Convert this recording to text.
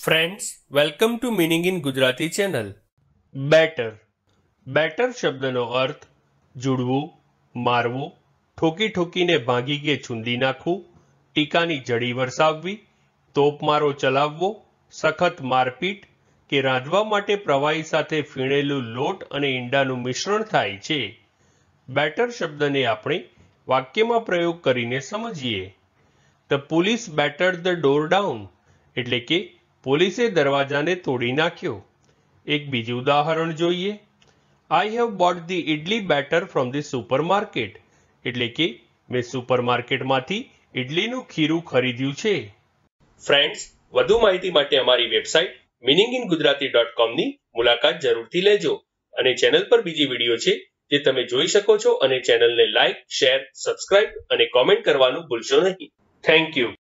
Friends, welcome to meaning in Gujarati channel. Batter. Batter શબ્દનો અર્થ જુડવું, મારવું, ઠોકી ઠોકીને ભાંગી કે છૂંદી નાખવું, ટીકાની જડી વરસાવવી, તોપમારો ચલાવવો, સખત મારપીટ કે રાંધવા માટે પ્રવાહી સાથે ફીણેલું લોટ અને ઈંડાનું મિશ્રણ થાય છે. બેટર શબ્દને આપણે વાક્યમાં પ્રયોગ કરીને સમજીએ. The police battered the door down, એટલે કે પોલીસે દરવાજાને તોડી નાખ્યો. એક બીજું ઉદાહરણ જોઈએ. I have bought the idli batter from the supermarket, એટલે કે મેં સુપરમાર્કેટમાંથી ઇડલીનું ખીરું ખરીદ્યું છે. ફ્રેન્ડ્સ, વધુ માહિતી માટે અમારી વેબસાઇટ meaninginggujarati.com ની મુલાકાત જરૂરથી લેજો અને ચેનલ પર બીજી વિડીયો છે જે તમે જોઈ શકો છો અને ચેનલને લાઇક, શેર, સબસ્ક્રાઇબ અને કોમેન્ટ કરવાનું ભૂલશો નહીં. Thank you.